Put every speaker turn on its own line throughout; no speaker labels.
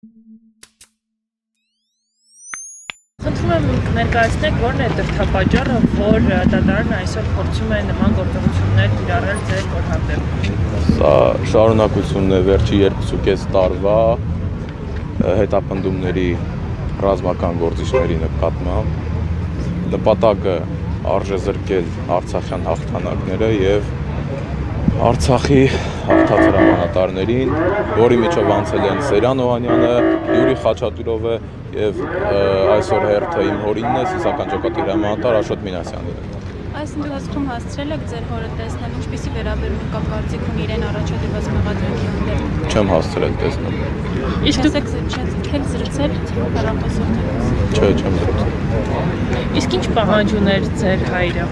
Խնդրում եմ ներկայացնեք, որն է դրդապատճառը, որ դատարանն այսօր փորձում է նման գործողություններ կիրառել ձեր հանդեպ։
Սա շարունակությունն է վերջի 2.5 տարվա հետապնդումների ռազմական գործիչների նկատմամբ։ Նպատակը արժեզրկել արցախյան հաղթանակները եւ Արցախի հաղթած հրամանատարներին, որի միջով անցել են Սերյան Օհանյանը, Յուրի Խաչատուրովը եւ այսօր հերթը իմ հորինն է, Սիսական ջոկատի հրամանատար Աշոտ Մինասյանին։
Այս ընթացքում հասցրել եք ձեր հորը տեսնել, ինչպիսի վերաբերում կա կարծիք ունի իրեն առաջադրված մեղադրանքի հանդեպ։
Չեմ հասցրել տեսնել։
Իսկ դուք չեք զրուցել հեռախոսով։
Չէ, չեմ զրուցել։
Իսկ ինչ պահանջ ուներ ձեր հայրը։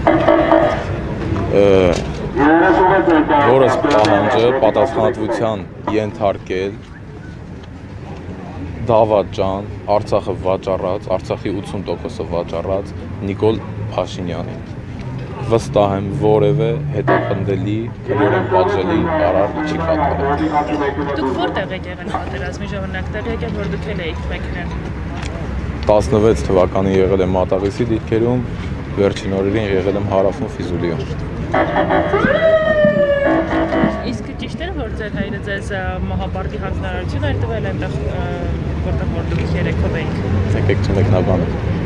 Որս պահանջը պատասխանատվության ենթարկել դավաճան, Արցախը վաճառած, Արցախի 80%-ը վաճառած Նիկոլ Փաշինյանին։ Վստահ եմ, որևէ հետապնդելի, քրեորեն պատժելի արար չի կատարել։
Դուք որտեղ եք եղել պատերազմի ժամանակ, տեղյակ եք, որ դուք էլ էիք մեքենան։
16 թվականին եղել եմ Մատաղիսի դիրքերում, վերջին օրերին եղել եմ Հարավում Ֆիզուլիում։
Իսկ ճիշտ է, որ ձեր հայրը ձեզ մահապարտի հանձնարարություն էր տվել այնտեղ, որտեղ որ դուք երեքով էիք։
Եկեք չմեկնաբանեք։